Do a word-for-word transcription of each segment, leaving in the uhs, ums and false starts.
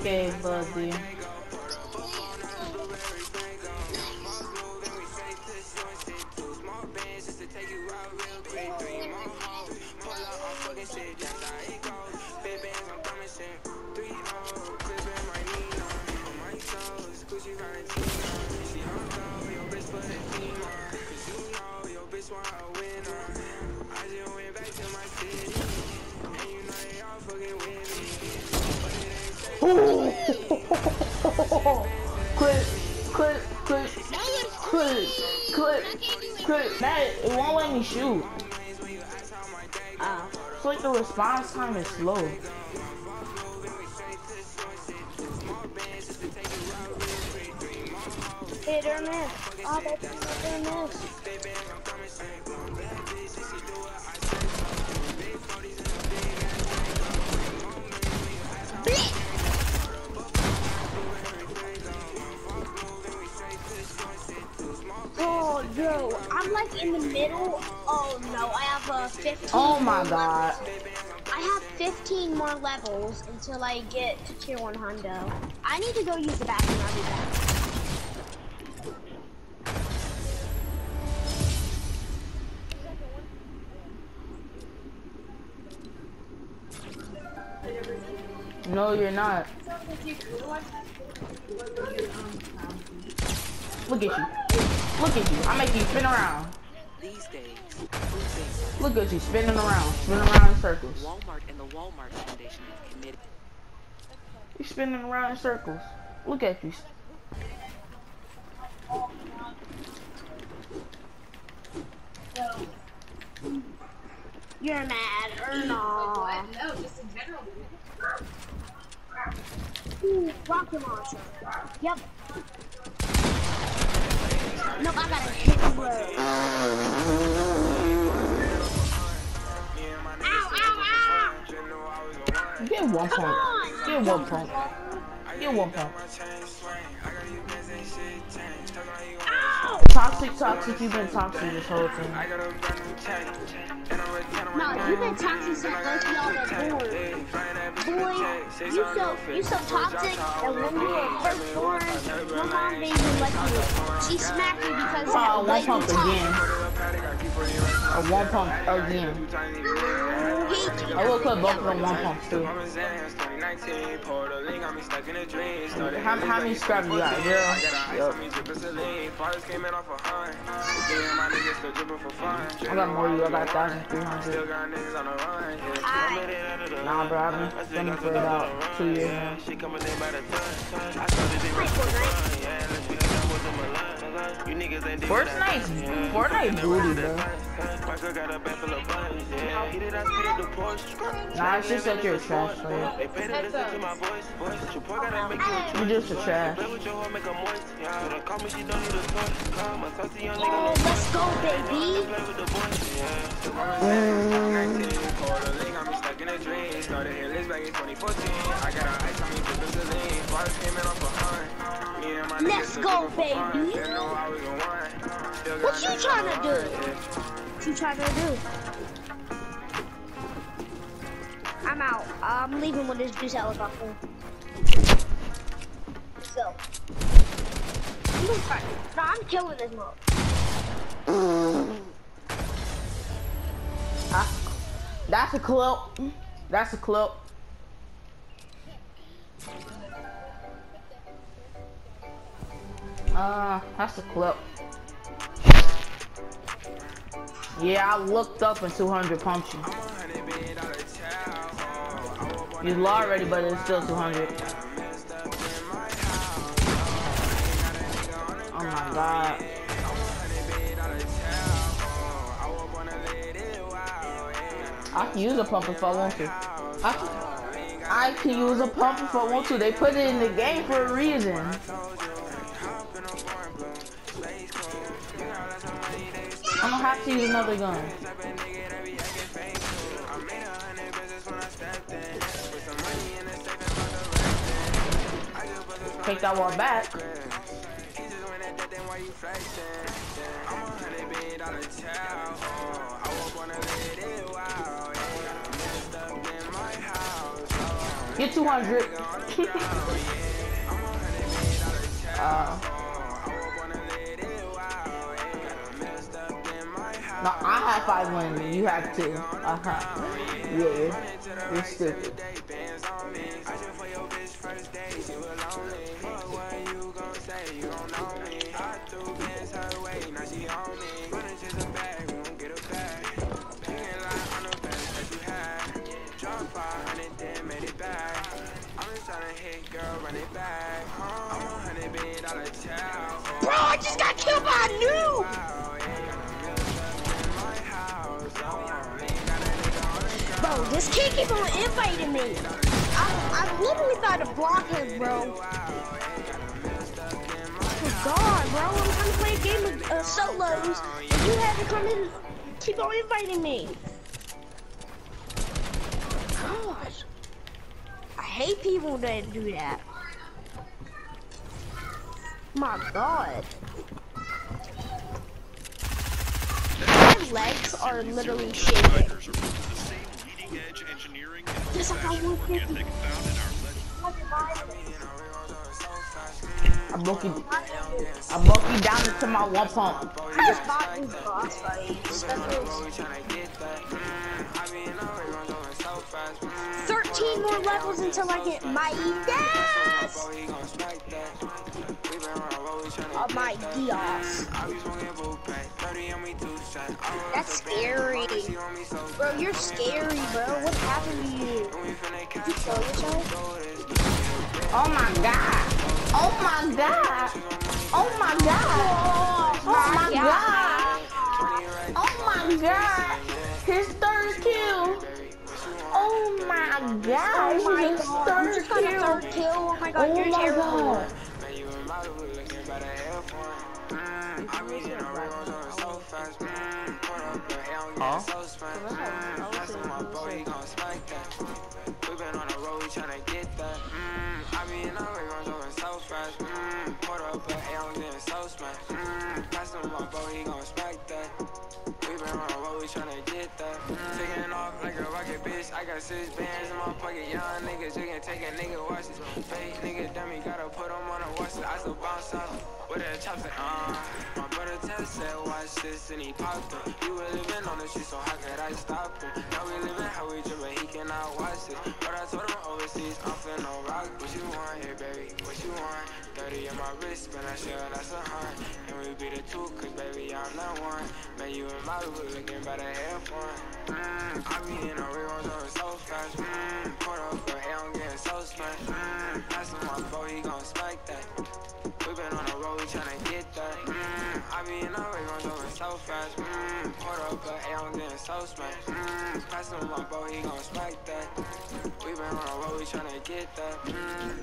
okay, buddy. Quit, quit, quit, quit, quit, quit. That it won't let me shoot. Uh, it's like the response time is slow. Hit or miss. Oh, that's hit or miss. Oh, yo, I'm like in the middle. Oh no, I have a fifteen. Oh my god. I have fifteen more levels until I get to tier one hundo. I need to go use the bathroom. I'll be back. No, you're not. Look at you. Look at you. I make you spin around. These days, look at you spinning around, spinning around in circles. Walmart and the Walmart Foundation have committed. You're spinning around in circles. Look at you. You're mad or no? No, just in general. Ooh, rocket launcher. Yep. No, I gotta hit the road. Ow, ow, ow! Get one pump. Get one pump. Get one pump. Ow! Toxic, toxic, you've been toxic this whole thing. No, you've been toxic since both y'all were born. Boy, you so you so toxic that when you were first born, your mom didn't even like you. She smacked you because Oh, of the one way pump you talk. again. Or one pump again. I will put both of them one pumps too. How, how many scraps you got? Zero? Yep. I got more than you. I got one thousand three hundred. Nah, bro, I've been spending for about two years now. Fortnite, Fortnite booty, bro. Nah, it's just that you're a trash player. You're just a trash. Oh, let's go, baby. Let's go, baby. What you trying to do? What you trying to do? I'm out. I'm leaving with this juice helicopter. So. I'm gonna fight. No, I'm killing this mob. Ah, that's a clip. That's a clip. Uh, that's a clip. Yeah, I looked up and two hundred pumped you. You low already, but it's still two hundred. Oh my god. I can use a pump if I want to. I can, I can use a pump if I want to. They put it in the game for a reason. I'm gonna have to use another gun. Take that wall back. Get two hundred. uh, no, I have five wins. You have two. Uh huh. Yeah, you're stupid. Bro, I just got killed by a noob! Bro, this kid keep on inviting me. I, I literally thought to block him, bro. Oh God, bro, I'm trying to play a game of uh, solos, and you had to come in, keep on inviting me. Gosh, I hate people that do that. My God. My legs are literally shaking. Just like I want fifty. I broke you. I broke you down into my one pump. I just bought these boss fights. Thirteen more levels until I get my yes. Oh my Dios. That's scary. Bro, you're scary, bro. What happened to you? Did you kill yourself? Oh my God. Oh my God. Oh my God. Oh my God. Oh my God. His third kill. Oh my God. Oh my His God. third You just got a kill. third kill. Oh my God, Oh you're my terrible. God. Huh? I got six bands in my pocket, young niggas, you can take a nigga watch this. Fake nigga dummy, gotta put him on a watch it. I still bounce out with a chopstick, uh. My brother Tess said, watch this, and he popped up. You were living on the street, so how could I stop him? Now we living how we dream, but he cannot watch it. But I told him overseas, I'm finna rock. What you want here, baby? What you want? thirty in my wrist, spin that shit, that's a hunt. And we be the two, cause baby, I'm not one. Man, you and my we looking better, have fun. Mm, I be in a real zone so fast. Mm, put up a hell, I'm getting so smashed. Mm, that's my bro, he gon' spike that. We been on the road, we tryna get that. Mm, I be in a real zone so fast. Mm, put up a hell, I'm getting so smashed. Mm, that's my bro, he gon' spike that. We been on the road, we tryna get that. Mm.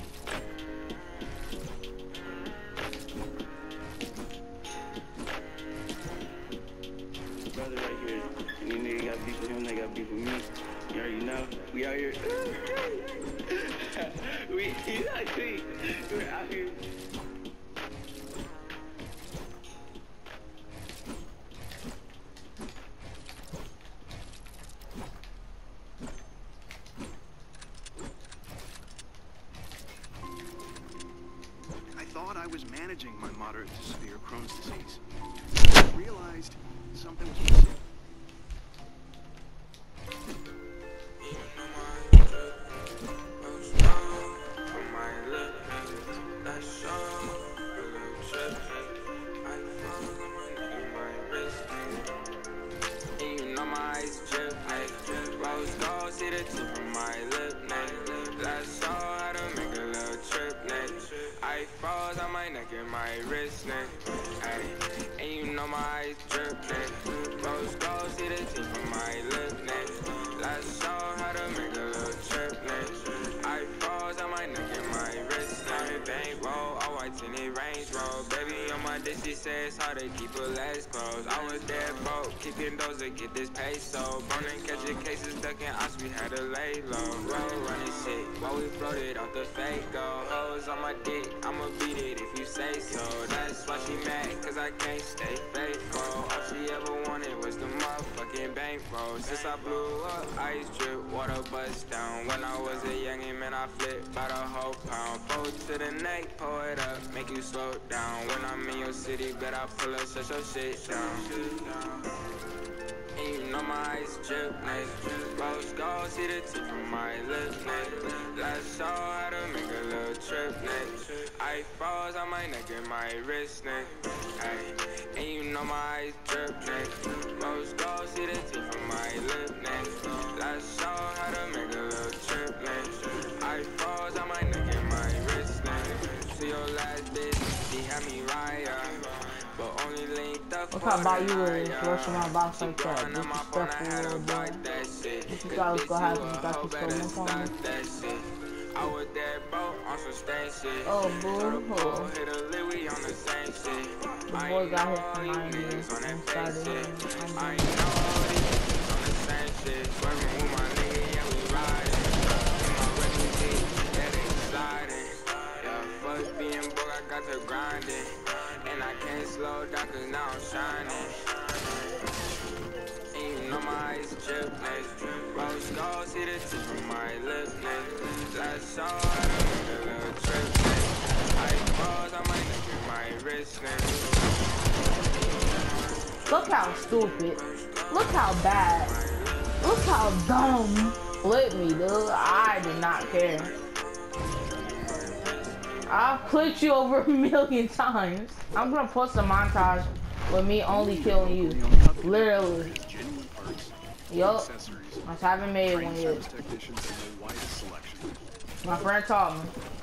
Brother right here. Any nigga got beef with him, they got beef with me. You already know. We out here. we he's actually we're out here. I thought I was managing my moderate to severe Crohn's disease. I realized something was missing. I froze on my neck and my wrist, ayy. And you know my eyes drip, neck. Rose gold, see the tip of my lip, neck. Let's show how to make a little trip, neck. I froze on my neck and my wrist, neck. Bank roll, all white in it range roll. Baby on my dish, she says it's hard to keep her legs closed. I was dead broke, kicking those to get this peso. Burning, catching cases, ducking ops, we had to lay low. Roll, running shit, while we floated off the fake go. Hoes on my dick, I'ma beat it if you say so. That's why she mad, cause I can't stay faithful. All she ever wanted it was the motherfucking bankroll. Since I blew up, ice drip, water bust down. When I was a youngin', man, I flipped by the whole pound. Fold to the neck, pull it up, make you slow down. When I'm in your city, bet I pull up, shut your shit down. And you know my ice drip, nice. Rose gold, see the tip from my lip, nice. Last show, how to make a little trip, nice. I froze on my neck and my wrist, nice. And you know my ice drip, nice. Rose gold, see the tip from my lip, nice. Last show, how to make a little trip, nice. I froze on my neck and my wrist, nice. See your last bitch, she had me right, but only linked up. Look how about you was rushing my box like that. Disrespectful little boy. What you thought was gonna happen? You thought you stole my phone? I was there, bro, on some stain shit. Oh, boo. Oh. Hit a lid, we on the same shit. The boy got hit from nine years and started him. I know these niggas on the same shit. Swerving with my nigga, yeah, we riding. In my refugee, yeah, they sliding. Yeah, fuck being broke, I got to grinding. And I can't slow down cause now I'm shining. And you know my ice drip, nice. Rose gold, see the tip from my lip, nice. Last show, I done make a little trip, nice. I froze on my neck and my wrist, nice. Look how stupid. Look how bad. Look how dumb. Flip me, dude. I did not care. I'll clip you over a million times. I'm gonna post a montage with me only killing you. Literally. Yup. I haven't made one yet. My friend taught me.